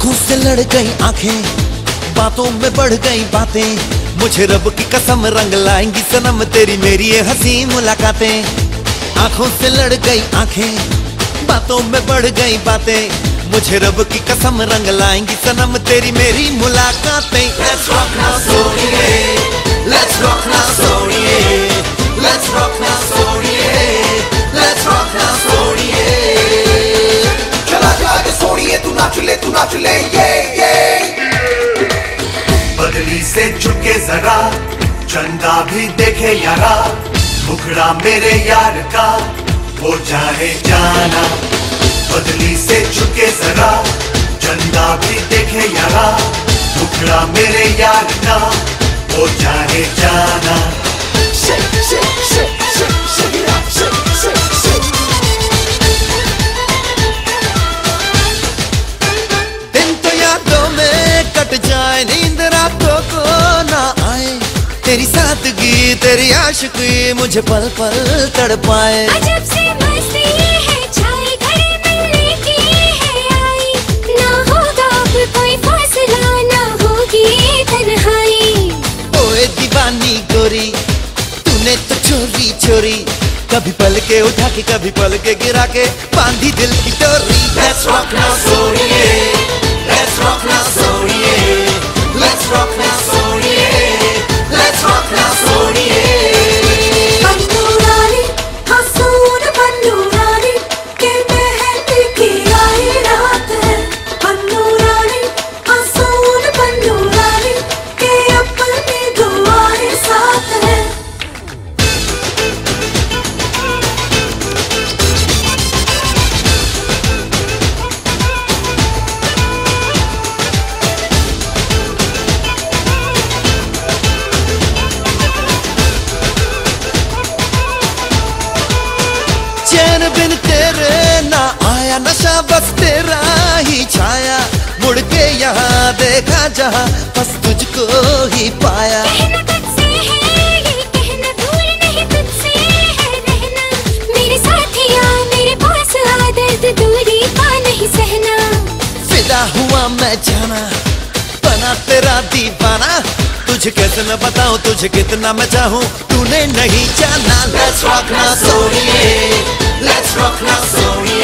आंखों से लड़ गई आंखें, बातों में बढ़ गई बातें, मुझे रब की कसम रंग लाएंगी सनम तेरी मेरी ये हंसी मुलाकातें। आंखों से लड़ गई आंखें, बातों में बढ़ गई बातें, मुझे रब की कसम रंग लाएंगी सनम तेरी मेरी मुलाकातें। Let's rock now सोनिए, Let's rock now सोनिए, Let's rock now सोनिए, Let's rock now सोनिए। चला आगे सोनिए, तू नाच ले ये। बदली से झुके जरा, चंदा भी देखे यारा, मुखड़ा मेरे यार का हो जाए जाना। बदली से झुके जरा, चंदा भी देखे यारा, मुखड़ा मेरे यार का हो जाए जाना। Shake, shake, shake, shake, shake it up, shake, shake, shake. दिन तो यादों में कट जाए, नींद रातों को ना आए, तेरी सादगी तेरी आशिकी मुझे पल पल तड़पाए। अजब सी मस्ती है छाई, घड़ी मिलने की है आई, ना होगा अब कोई फासला, ना होगी तन्हाई। ओए दीवानी गोरी, तूने तो चोरी चोरी, कभी पल के उठा के कभी पल के गिरा के बांधी दिल की डोरी। Let's rock now सोनिए, Let's rock now सोनिए, Let's rock now सोनिए, Let's rock now सोनिए। बंदूरानी हसून बंदूरानी के मेहंदी की आई रात है, बंदूरानी हसून बंदूरानी के अपनी दुआएं साथ है। चैन बिन तेरे ना आया, नशा बस तेरा ही छाया, मुड़ के यहाँ देखा जहाँ बस तुझको ही पाया। कहना तुझसे है ये कहना, दूर नहीं तुझसे है रहना, मेरे साथिया मेरे पास आ, दर्द दूरी का नहीं सहना। फिदा हुआ मैं जाना, बना तेरा दीवाना, तुझे कैसे मैं बताऊं तुझे कितना मैं चाहूं, तूने नहीं जाना। Let's rock now सोनिए, Let's rock now सोनिए।